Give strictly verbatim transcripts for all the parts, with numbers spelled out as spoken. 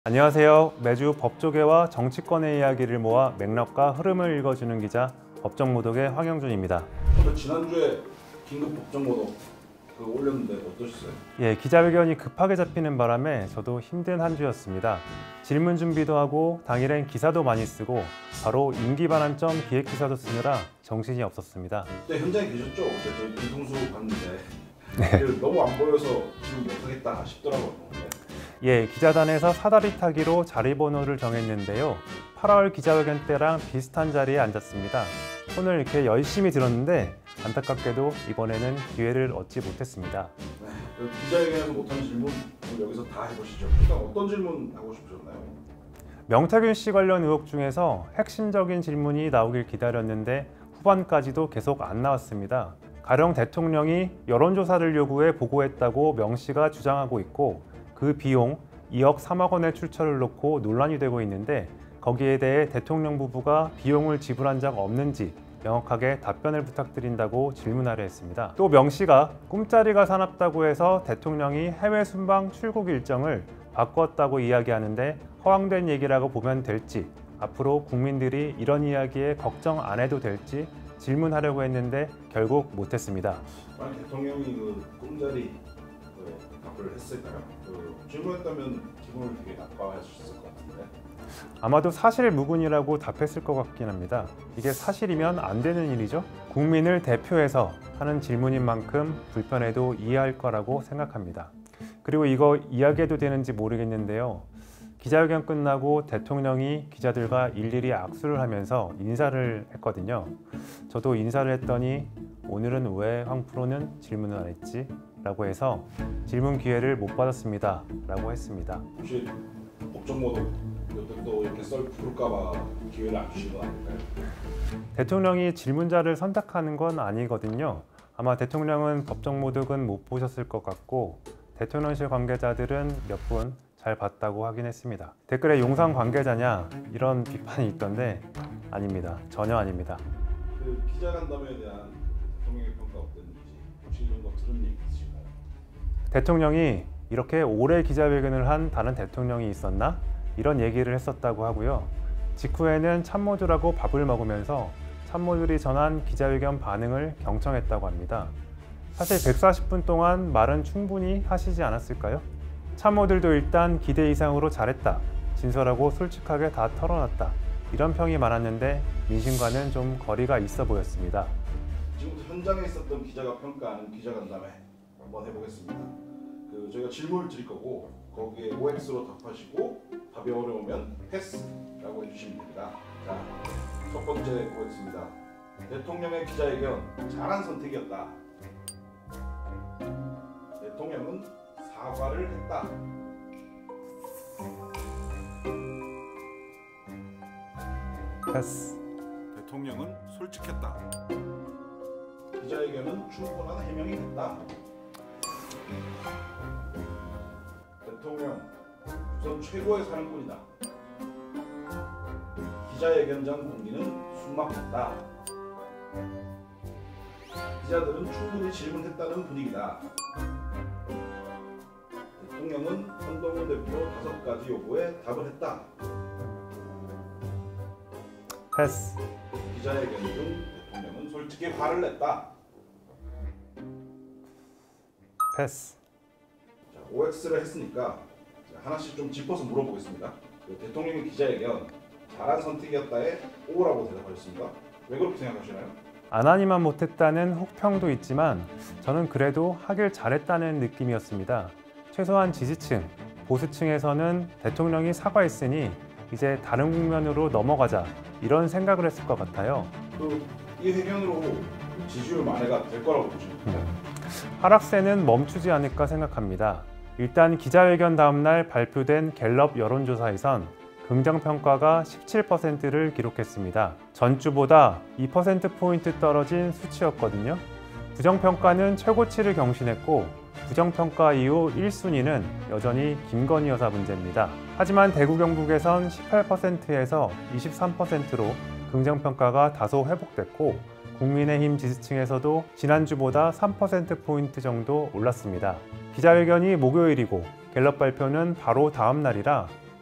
안녕하세요. 매주 법조계와 정치권의 이야기를 모아 맥락과 흐름을 읽어주는 기자 법정모독의 황영준입니다. 지난주에 긴급 법정모독 그 올렸는데 어떠셨어요? 예, 기자회견이 급하게 잡히는 바람에 저도 힘든 한 주였습니다. 질문 준비도 하고 당일엔 기사도 많이 쓰고 바로 임기반환점 기획기사도 쓰느라 정신이 없었습니다. 그때 현장에 계셨죠? 어제 저희 뒤통수 봤는데 네. 너무 안 보여서 지금 못하겠다 싶더라고요. 예, 기자단에서 사다리 타기로 자리 번호를 정했는데요. 팔월 기자회견 때랑 비슷한 자리에 앉았습니다. 손을 이렇게 열심히 들었는데 안타깝게도 이번에는 기회를 얻지 못했습니다. 네, 그 기자회견에서 못한 질문 여기서 다 해보시죠. 일단 어떤 질문 하고 싶으셨나요? 명태균 씨 관련 의혹 중에서 핵심적인 질문이 나오길 기다렸는데 후반까지도 계속 안 나왔습니다. 가령 대통령이 여론조사를 요구해 보고했다고 명 씨가 주장하고 있고 그 비용 이억 삼억 원의 출처를 놓고 논란이 되고 있는데 거기에 대해 대통령 부부가 비용을 지불한 적 없는지 명확하게 답변을 부탁드린다고 질문하려 했습니다. 또 명 씨가 꿈자리가 사납다고 해서 대통령이 해외 순방 출국 일정을 바꿨다고 이야기하는데 허황된 얘기라고 보면 될지, 앞으로 국민들이 이런 이야기에 걱정 안 해도 될지 질문하려고 했는데 결국 못했습니다. 만약 대통령이 그 꿈자리 답을 했을까요? 그 질문했다면 기분을 되게 나빠하셨을 것 같은데. 아마도 사실무근이라고 답했을 것 같긴 합니다. 이게 사실이면 안 되는 일이죠. 국민을 대표해서 하는 질문인 만큼 불편해도 이해할 거라고 생각합니다. 그리고 이거 이야기해도 되는지 모르겠는데요. 기자회견 끝나고 대통령이 기자들과 일일이 악수를 하면서 인사를 했거든요. 저도 인사를 했더니 오늘은 왜 황 프로는 질문을 안 했지? 라고 해서 질문 기회를 못 받았습니다 라고 했습니다. 혹시 법정모독 또 이렇게 썰 부를까 봐 기회를 안 주신 건 아닐까요? 대통령이 질문자를 선택하는 건 아니거든요. 아마 대통령은 법정모독은 못 보셨을 것 같고 대통령실 관계자들은 몇 분 잘 봤다고 하긴 했습니다. 댓글에 용산 관계자냐 이런 비판이 있던데 아닙니다. 전혀 아닙니다. 그 기자간담회에 대한 대통령의 평가 어땠는지 혹시 이런 거 들은 얘기 있으신가요? 대통령이 이렇게 오래 기자회견을 한 다른 대통령이 있었나? 이런 얘기를 했었다고 하고요. 직후에는 참모들하고 밥을 먹으면서 참모들이 전한 기자회견 반응을 경청했다고 합니다. 사실 백사십 분 동안 말은 충분히 하시지 않았을까요? 참모들도 일단 기대 이상으로 잘했다, 진솔하고 솔직하게 다 털어놨다, 이런 평이 많았는데 민심과는 좀 거리가 있어 보였습니다. 지금부터 현장에 있었던 기자가 평가하는 기자간담회 한번 해보겠습니다. 그 저희가 질문을 드릴 거고 거기에 오엑스로 답하시고 답이 어려우면 패스라고 해주시면 됩니다. 자, 첫 번째 오엑스입니다. 대통령의 기자회견 잘한 선택이었다. 대통령은 사과를 했다. 패스. 대통령은 솔직했다. 기자회견은 충분한 해명이 됐다. 대통령 우선 최고의 사령꾼이다. 기자회견장 공기는 숨막혔다. 기자들은 충분히 질문했다는 분위기다. 대통령은 한동훈 대표 다섯 가지 요구에 답을 했다. 패스. 기자회견 중 대통령은 솔직히 화를 냈다. 패스. 자, 오엑스를 했으니까 하나씩 좀 짚어서 물어보겠습니다. 그 대통령의 기자회견 잘한 선택이었다에 O라고 대답하셨습니다. 왜 그렇게 생각하시나요? 안 하니만 못했다는 혹평도 있지만 저는 그래도 하길 잘했다는 느낌이었습니다. 최소한 지지층, 보수층에서는 대통령이 사과했으니 이제 다른 국면으로 넘어가자, 이런 생각을 했을 것 같아요. 그 이 회견으로 지지율 만회가 될 거라고 보십니까? 음. 하락세는 멈추지 않을까 생각합니다. 일단 기자회견 다음 날 발표된 갤럽 여론조사에선 긍정평가가 십칠 퍼센트를 기록했습니다. 전주보다 이 퍼센트포인트 떨어진 수치였거든요. 부정평가는 최고치를 경신했고 부정평가 이후 일 순위는 여전히 김건희 여사 문제입니다. 하지만 대구 경북에선 십팔 퍼센트에서 이십삼 퍼센트로 긍정평가가 다소 회복됐고 국민의힘 지지층에서도 지난주보다 삼 퍼센트포인트 정도 올랐습니다. 기자회견이 목요일이고 갤럽 발표는 바로 다음 날이라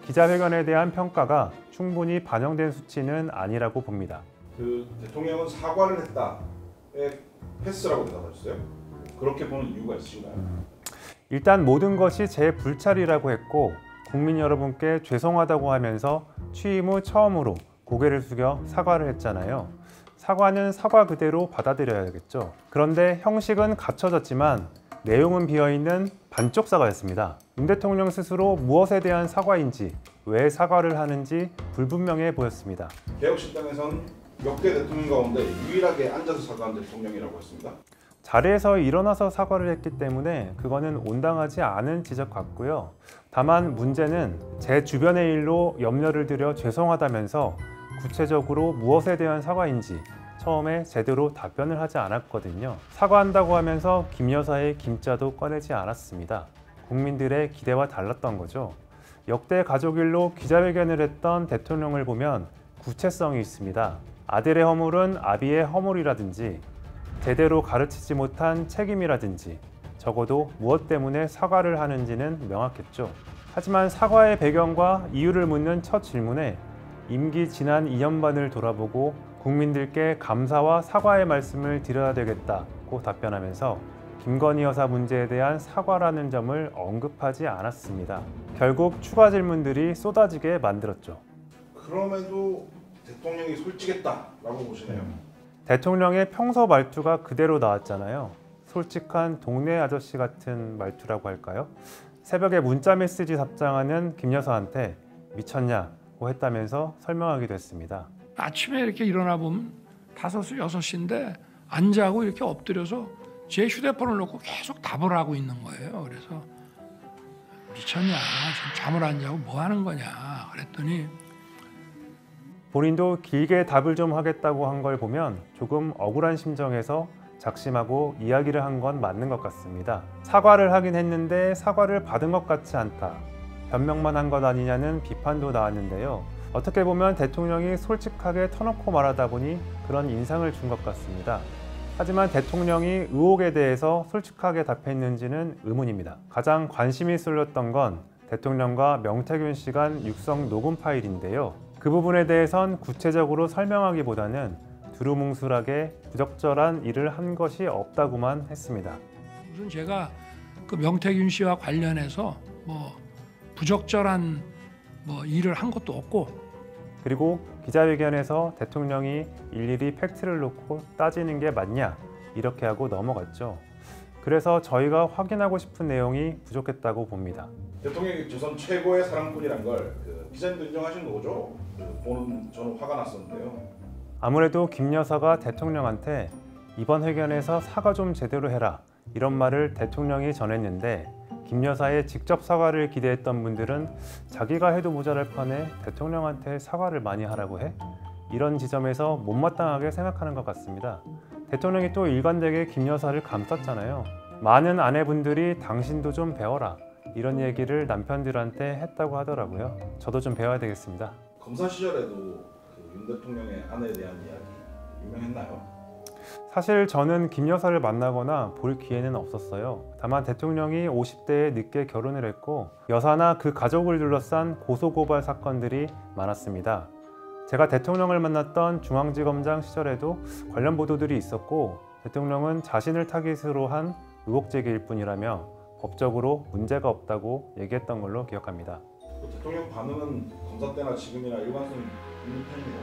기자회견에 대한 평가가 충분히 반영된 수치는 아니라고 봅니다. 그 대통령은 사과를 했다에 패스라고 대답하셨어요. 그렇게 보는 이유가 있으신가요? 음. 일단 모든 것이 제 불찰이라고 했고 국민 여러분께 죄송하다고 하면서 취임 후 처음으로 고개를 숙여 사과를 했잖아요. 사과는 사과 그대로 받아들여야겠죠. 그런데 형식은 갖춰졌지만 내용은 비어있는 반쪽 사과였습니다. 윤 대통령 스스로 무엇에 대한 사과인지, 왜 사과를 하는지 불분명해 보였습니다. 개혁신당에서는 역대 대통령 가운데 유일하게 앉아서 사과한 대통령이라고 했습니다. 자리에서 일어나서 사과를 했기 때문에 그거는 온당하지 않은 지적 같고요. 다만 문제는 제 주변의 일로 염려를 들여 죄송하다면서 구체적으로 무엇에 대한 사과인지 처음에 제대로 답변을 하지 않았거든요. 사과한다고 하면서 김 여사의 김자도 꺼내지 않았습니다. 국민들의 기대와 달랐던 거죠. 역대 가족일로 기자회견을 했던 대통령을 보면 구체성이 있습니다. 아들의 허물은 아비의 허물이라든지 제대로 가르치지 못한 책임이라든지 적어도 무엇 때문에 사과를 하는지는 명확했죠. 하지만 사과의 배경과 이유를 묻는 첫 질문에 임기 지난 이 년 반을 돌아보고 국민들께 감사와 사과의 말씀을 드려야 되겠다고 답변하면서 김건희 여사 문제에 대한 사과라는 점을 언급하지 않았습니다. 결국 추가 질문들이 쏟아지게 만들었죠. 그럼에도 대통령이 솔직했다라고 보시네요. 대통령의 평소 말투가 그대로 나왔잖아요. 솔직한 동네 아저씨 같은 말투라고 할까요? 새벽에 문자 메시지 답장하는 김 여사한테 미쳤냐고 했다면서 설명하기도 했습니다. 아침에 이렇게 일어나 보면 다섯 시, 여섯 시인데 안 자고 이렇게 엎드려서 제 휴대폰을 놓고 계속 답을 하고 있는 거예요. 그래서 미쳤냐, 지금 잠을 안 자고 뭐 하는 거냐 그랬더니 본인도 길게 답을 좀 하겠다고 한 걸 보면 조금 억울한 심정에서 작심하고 이야기를 한 건 맞는 것 같습니다. 사과를 하긴 했는데 사과를 받은 것 같지 않다. 변명만 한 것 아니냐는 비판도 나왔는데요. 어떻게 보면 대통령이 솔직하게 터놓고 말하다 보니 그런 인상을 준 것 같습니다. 하지만 대통령이 의혹에 대해서 솔직하게 답했는지는 의문입니다. 가장 관심이 쏠렸던 건 대통령과 명태균 씨 간 육성 녹음 파일인데요. 그 부분에 대해선 구체적으로 설명하기보다는 두루뭉술하게 부적절한 일을 한 것이 없다고만 했습니다. 무슨 제가 그 명태균 씨와 관련해서 뭐 부적절한 뭐 일을 한 것도 없고, 그리고 기자회견에서 대통령이 일일이 팩트를 놓고 따지는 게 맞냐 이렇게 하고 넘어갔죠. 그래서 저희가 확인하고 싶은 내용이 부족했다고 봅니다. 대통령이 조선 최고의 사랑꾼이란 걸 그 기자님도 인정하시는 거죠? 그 보는 저는 화가 났었는데요. 아무래도 김 여사가 대통령한테 이번 회견에서 사과 좀 제대로 해라 이런 말을 대통령이 전했는데 김 여사의 직접 사과를 기대했던 분들은 자기가 해도 모자랄 판에 대통령한테 사과를 많이 하라고 해? 이런 지점에서 못마땅하게 생각하는 것 같습니다. 대통령이 또 일관되게 김 여사를 감쌌잖아요. 많은 아내분들이 당신도 좀 배워라 이런 얘기를 남편들한테 했다고 하더라고요. 저도 좀 배워야 되겠습니다. 검사 시절에도 그 윤 대통령의 아내에 대한 이야기 유명했나요? 사실 저는 김 여사를 만나거나 볼 기회는 없었어요. 다만 대통령이 오십 대에 늦게 결혼을 했고 여사나 그 가족을 둘러싼 고소고발 사건들이 많았습니다. 제가 대통령을 만났던 중앙지검장 시절에도 관련 보도들이 있었고 대통령은 자신을 타깃으로 한 의혹 제기일 뿐이라며 법적으로 문제가 없다고 얘기했던 걸로 기억합니다. 그 대통령 반응은 검사 때나 지금이나 일관성 있는 편이고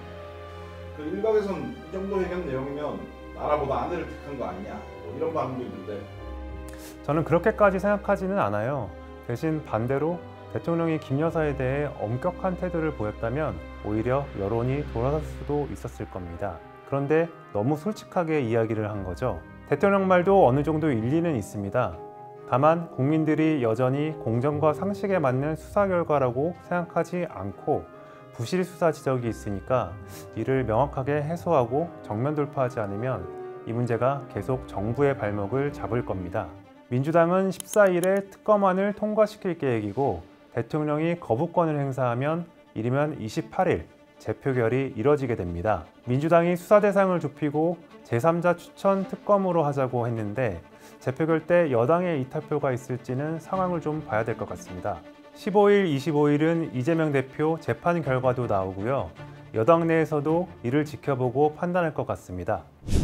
그 일각에선 이 정도 회견 내용이면 나라보다 아내를 택한 거 아니냐 뭐 이런 반응도 있는데 저는 그렇게까지 생각하지는 않아요. 대신 반대로 대통령이 김 여사에 대해 엄격한 태도를 보였다면 오히려 여론이 돌아설 수도 있었을 겁니다. 그런데 너무 솔직하게 이야기를 한 거죠. 대통령 말도 어느 정도 일리는 있습니다. 다만 국민들이 여전히 공정과 상식에 맞는 수사 결과라고 생각하지 않고 부실 수사 지적이 있으니까 이를 명확하게 해소하고 정면 돌파하지 않으면 이 문제가 계속 정부의 발목을 잡을 겁니다. 민주당은 십사 일에 특검안을 통과시킬 계획이고 대통령이 거부권을 행사하면 이르면 이십팔 일 재표결이 이뤄지게 됩니다. 민주당이 수사 대상을 좁히고 제삼자 추천 특검으로 하자고 했는데 재표결 때 여당의 이탈표가 있을지는 상황을 좀 봐야 될 것 같습니다. 십오일, 이십오일은 이재명 대표 재판 결과도 나오고요. 여당 내에서도 이를 지켜보고 판단할 것 같습니다.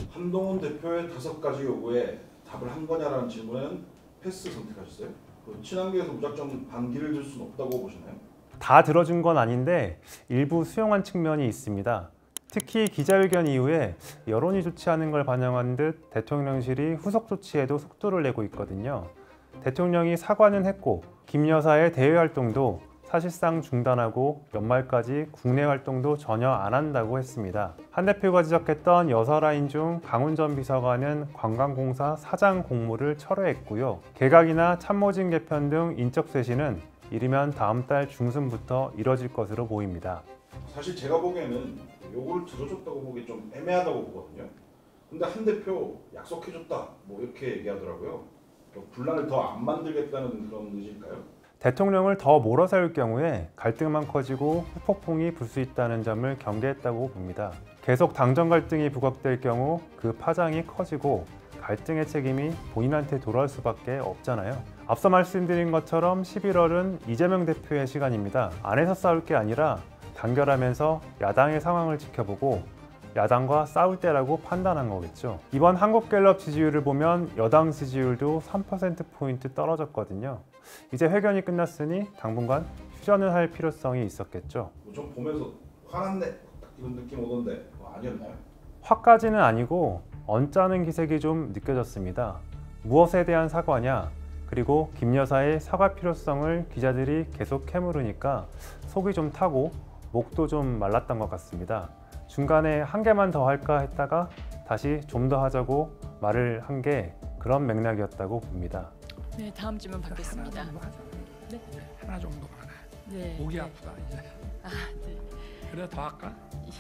한동훈 대표의 다섯 가지 요구에 답을 한 거냐라는 질문에는 패스 선택하셨어요? 그 친한계에서 무작정 반기를 줄 수는 없다고 보시나요? 다 들어준 건 아닌데 일부 수용한 측면이 있습니다. 특히 기자회견 이후에 여론이 좋지 않은 걸 반영한 듯 대통령실이 후속 조치에도 속도를 내고 있거든요. 대통령이 사과는 했고 김 여사의 대외 활동도 사실상 중단하고 연말까지 국내 활동도 전혀 안 한다고 했습니다. 한 대표가 지적했던 여사 라인 중 강훈 전 비서관은 관광공사 사장 공모를 철회했고요. 개각이나 참모진 개편 등 인적 쇄신은 이르면 다음 달 중순부터 이뤄질 것으로 보입니다. 사실 제가 보기에는 요거를 들어줬다고 보기 좀 애매하다고 보거든요. 근데 한 대표 약속해줬다 뭐 이렇게 얘기하더라고요. 분란을 더 안 만들겠다는 그런 의지일까요? 대통령을 더 몰아세울 경우에 갈등만 커지고 후폭풍이 불 수 있다는 점을 경계했다고 봅니다. 계속 당정 갈등이 부각될 경우 그 파장이 커지고 갈등의 책임이 본인한테 돌아올 수밖에 없잖아요. 앞서 말씀드린 것처럼 십일월은 이재명 대표의 시간입니다. 안에서 싸울 게 아니라 단결하면서 야당의 상황을 지켜보고 야당과 싸울 때라고 판단한 거겠죠. 이번 한국갤럽 지지율을 보면 여당 지지율도 삼 퍼센트 포인트 떨어졌거든요. 이제 회견이 끝났으니 당분간 휴전을 할 필요성이 있었겠죠. 좀 보면서 화났네 이런 느낌 오던데 뭐 아니었나요? 화까지는 아니고 언짢은 기색이 좀 느껴졌습니다. 무엇에 대한 사과냐, 그리고 김 여사의 사과 필요성을 기자들이 계속 캐물으니까 속이 좀 타고 목도 좀 말랐던 것 같습니다. 중간에 한 개만 더 할까 했다가 다시 좀 더 하자고 말을 한 게 그런 맥락이었다고 봅니다. 네, 다음 질문 받겠습니다. 하나 정도 하자. 네. 하나 정도만 해. 네. 목이 네. 아프다 이제. 아, 네. 그래 더 할까?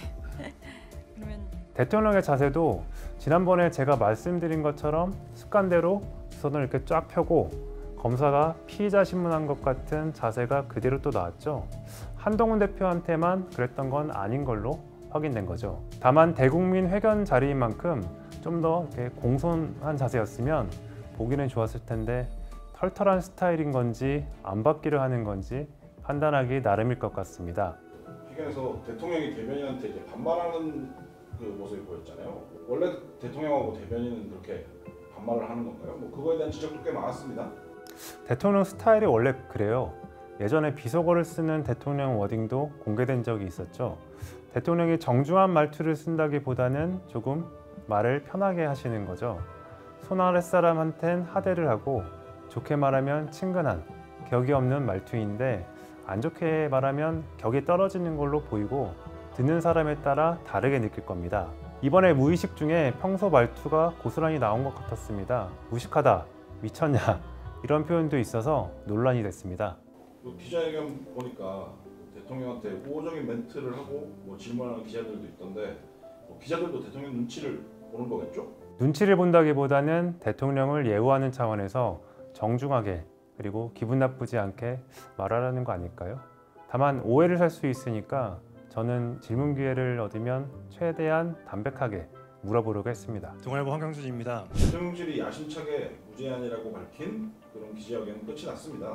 그러면 대통령의 자세도 지난번에 제가 말씀드린 것처럼 습관대로 두 손을 이렇게 쫙 펴고 검사가 피의자 신문한 것 같은 자세가 그대로 또 나왔죠. 한동훈 대표한테만 그랬던 건 아닌 걸로 확인된 거죠. 다만 대국민 회견 자리인 만큼 좀 더 공손한 자세였으면 보기는 좋았을 텐데 털털한 스타일인 건지 안 받기를 하는 건지 판단하기 나름일 것 같습니다. 회견에서 대통령이 대변인한테 이제 반말하는 그 모습이 보였잖아요. 원래 대통령하고 대변인은 그렇게 반말을 하는 건가요? 뭐 그거에 대한 지적도 꽤 많았습니다. 대통령 스타일이 원래 그래요. 예전에 비속어를 쓰는 대통령 워딩도 공개된 적이 있었죠. 대통령이 정중한 말투를 쓴다기보다는 조금 말을 편하게 하시는 거죠. 손 아랫사람한텐 하대를 하고 좋게 말하면 친근한, 격이 없는 말투인데 안 좋게 말하면 격이 떨어지는 걸로 보이고 듣는 사람에 따라 다르게 느낄 겁니다. 이번에 무의식 중에 평소 말투가 고스란히 나온 것 같았습니다. 무식하다, 미쳤냐 이런 표현도 있어서 논란이 됐습니다. 그 기자회견 보니까 대통령한테 우호적인 멘트를 하고 뭐 질문하는 기자들도 있던데 뭐 기자들도 대통령 눈치를 보는 거겠죠? 눈치를 본다기보다는 대통령을 예우하는 차원에서 정중하게 그리고 기분 나쁘지 않게 말하라는 거 아닐까요? 다만 오해를 살 수 있으니까 저는 질문 기회를 얻으면 최대한 담백하게 물어보려고 했습니다. 동아일보 황경준입니다. 대통령실이 야심차게 무제한이라고 밝힌 그런 기자회견은 끝이 났습니다.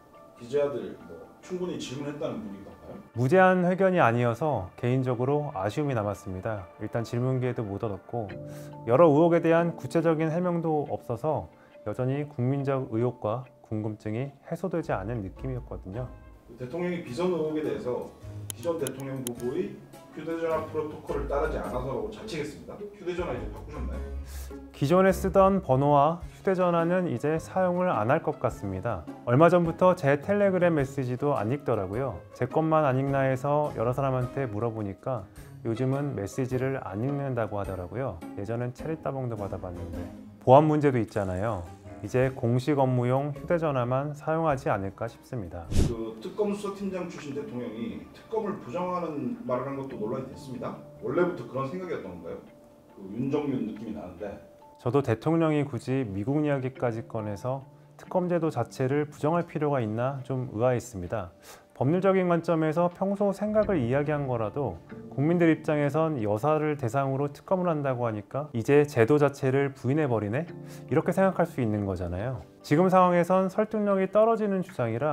기자들 뭐 충분히 질문했다는 분위기던가요? 무제한 회견이 아니어서 개인적으로 아쉬움이 남았습니다. 일단 질문 기회도 못 얻었고 여러 의혹에 대한 구체적인 해명도 없어서 여전히 국민적 의혹과 궁금증이 해소되지 않은 느낌이었거든요. 대통령이 비선 의혹에 대해서 기존 대통령 부부의 휴대전화 프로토콜을 따르지 않아서라고 자책했습니다. 휴대전화 이제 바꾸셨나요? 기존에 쓰던 번호와 휴대전화는 이제 사용을 안 할 것 같습니다. 얼마 전부터 제 텔레그램 메시지도 안 읽더라고요. 제 것만 안 읽나 해서 여러 사람한테 물어보니까 요즘은 메시지를 안 읽는다고 하더라고요. 예전엔 체리 따봉도 받아봤는데 보안 문제도 있잖아요. 이제 공식 업무용 휴대전화만 사용하지 않을까 싶습니다. 그 특검 수사팀장 출신 대통령이 특검을 부정하는 말을 한 것도 논란이 됐습니다. 원래부터 그런 생각이었던 건가요? 그 윤정윤 느낌이 나는데. 저도 대통령이 굳이 미국 이야기까지 꺼내서 특검제도 자체를 부정할 필요가 있나 좀 의아했습니다. 법률적인 관점에서 평소 생각을 이야기한 거라도 국민들 입장에선 여사를 대상으로 특검을 한다고 하니까 이제 제도 자체를 부인해버리네? 이렇게 생각할 수 있는 거잖아요. 지금 상황에선 설득력이 떨어지는 주장이라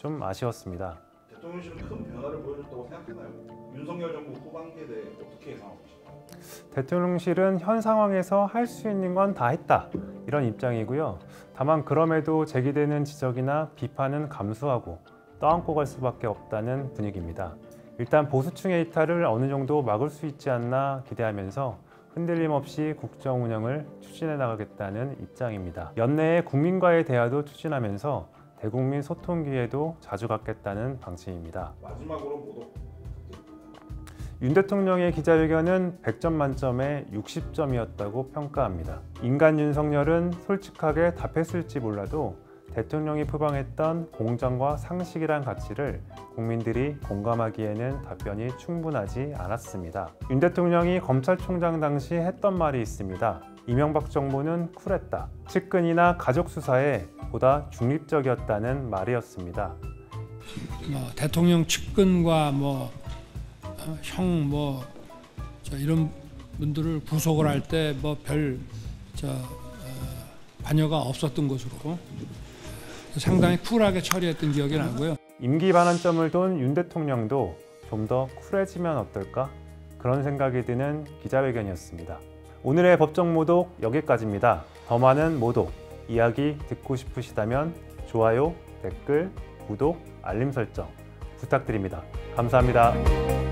좀 아쉬웠습니다. 대통령실은 큰 변화를 보여줬다고 생각하나요? 윤석열 정부 후반기에 대해 어떻게 예상하고 계신가요? 대통령실은 현 상황에서 할 수 있는 건 다 했다, 이런 입장이고요. 다만 그럼에도 제기되는 지적이나 비판은 감수하고 떠안고 갈 수밖에 없다는 분위기입니다. 일단 보수층의 이탈을 어느 정도 막을 수 있지 않나 기대하면서 흔들림 없이 국정 운영을 추진해 나가겠다는 입장입니다. 연내에 국민과의 대화도 추진하면서 대국민 소통 기회도 자주 갖겠다는 방침입니다. 마지막으로 모독. 윤 대통령의 기자회견은 백 점 만점에 육십 점이었다고 평가합니다. 인간 윤석열은 솔직하게 답했을지 몰라도 대통령이 표방했던 공정과 상식이란 가치를 국민들이 공감하기에는 답변이 충분하지 않았습니다. 윤 대통령이 검찰총장 당시 했던 말이 있습니다. 이명박 정부는 쿨했다. 측근이나 가족 수사에 보다 중립적이었다는 말이었습니다. 뭐 대통령 측근과 뭐 형 뭐 이런 분들을 구속을 할 때 뭐 별 저 어, 관여가 없었던 것으로 상당히 쿨하게 처리했던 기억이 나고요. 임기 반환점을 둔 윤 대통령도 좀 더 쿨해지면 어떨까? 그런 생각이 드는 기자회견이었습니다. 오늘의 법정 모독 여기까지입니다. 더 많은 모독, 이야기 듣고 싶으시다면 좋아요, 댓글, 구독, 알림 설정 부탁드립니다. 감사합니다.